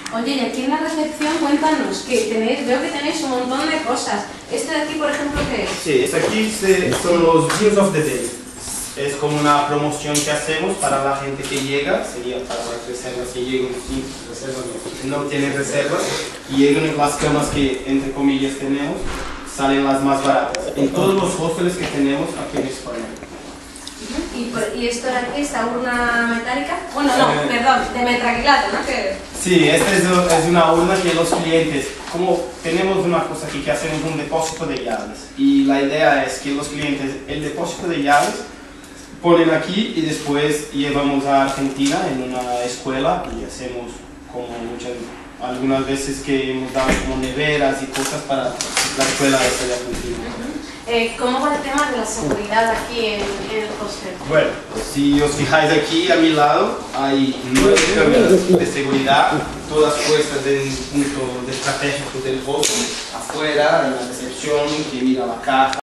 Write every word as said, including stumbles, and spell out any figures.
Oye, y aquí en la recepción cuéntanos, que tenéis, veo que tenéis un montón de cosas. ¿Este de aquí, por ejemplo, qué es? Sí, este aquí se, son los Deals of the Day. Es como una promoción que hacemos para la gente que llega, sería para las reservas que llegan sin reservas, no tienen reservas, y llegan las camas que, entre comillas, tenemos, salen las más baratas. En todos los hostels que tenemos aquí en España. ¿Y, por, y esto de aquí, esta urna metálica? Bueno, no, Eh, perdón, de metraquilato, ¿no? Que... Sí, esta es, es una urna que los clientes, como tenemos una cosa aquí que hacemos un depósito de llaves, y la idea es que los clientes, el depósito de llaves, ponen aquí y después llevamos a Argentina en una escuela y hacemos como muchas, algunas veces que hemos dado como neveras y cosas para la escuela esta de Argentina. Eh, ¿Cómo va el tema de la seguridad aquí en, en el hostel? Bueno, si os fijáis aquí a mi lado hay nueve cámaras de seguridad, todas puestas en un punto de estratégico del hostel, afuera, en la recepción, que mira la caja.